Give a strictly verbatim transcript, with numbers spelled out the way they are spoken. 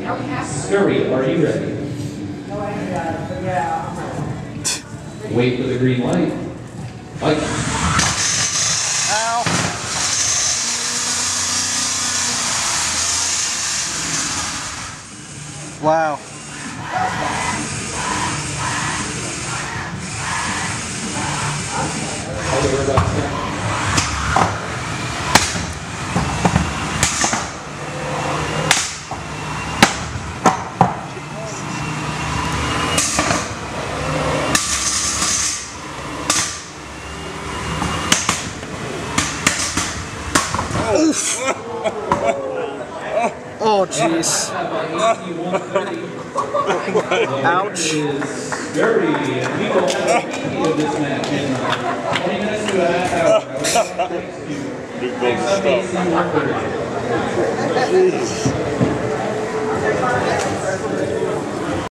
Scurrie, are you ready? Wait for the green light. Fight. Ow. Wow. Oof. Oh, jeez. Ouch. Scurrie, and we will have a preview of this match in twenty minutes to a half hour. Next up, A C one thirty.